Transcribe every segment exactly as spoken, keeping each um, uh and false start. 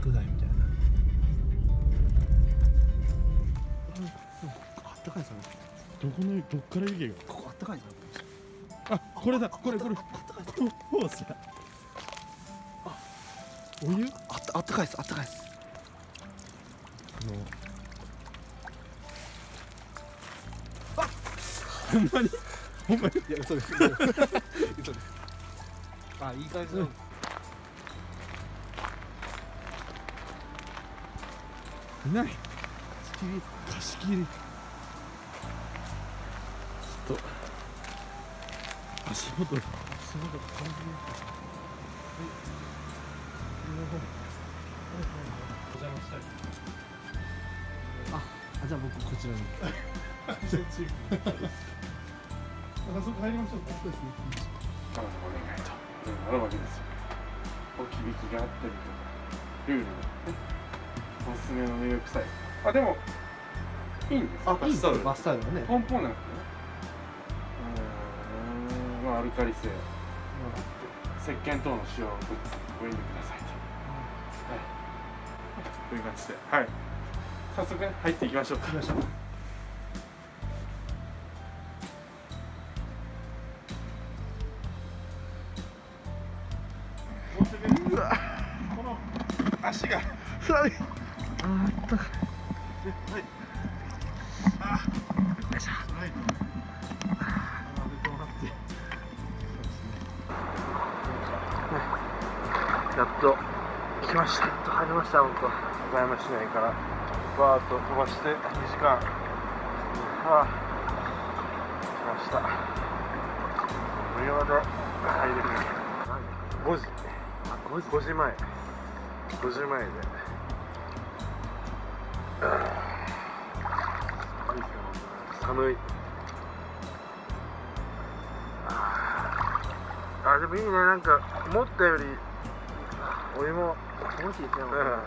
角材みたいな。あったかいさ。 どこのどっから湯気が。 ここあったかいさ。 あ、これだ、これこれ。 あったかいさ。 ホースや。あ、お湯？ あったあったかいです。あったかいです。 あの。あ、ほんまに？ほんまに？ いや嘘です。嘘です。あ、いい感じの。 いない。 貸し切り。 貸し切り。ちょっと足元。足元感じです。お邪魔したい。 あ、あ、じゃあ僕こちらに。 そっち。あそこ入りましょうか。そうですね。お願いとあるわけですよ。置き引きがあったりとか、ルールがね、おすすめの入浴サイト。あ、でもいいんですか？ あ、いいですよ。バスタオルはね。 ポンポンなんですね。うーん、まあアルカリ性、石鹸等の使用をご遠慮くださいと。はい。という感じで、はい。早速ね、入っていきましょうか。 行きましょう。 うわ、この足が寒い。あー、あったかい。 はい。あ、よいしょ。はい。やっと来ました。やっと入りました。本当。岡山市内からバーッと飛ばしてにじかん。ああ、来ました。無料で入れる。ごじ。あ、ごじ。ごじまえ。ごじまえで。寒い。あ、でもいいね。なんか思ったよりお湯も気持ちいいですね。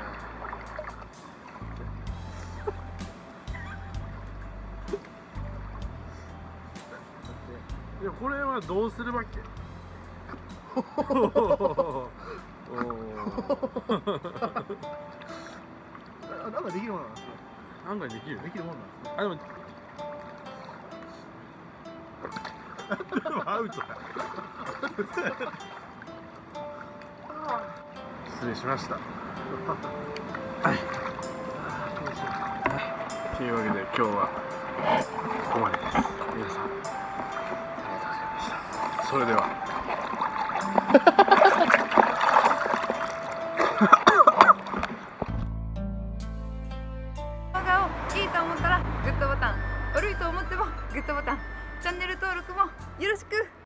いや、これはどうするわけ？ なんかできるものなんですね。 案外できる。 できるものなんですね。 あ、でもアウトだ。失礼しました。はい。というわけで今日はここまでです。皆さんありがとうございました。それでは。 動画をいいと思ったらグッドボタン、悪いと思ってもグッドボタン、チャンネル登録もよろしく。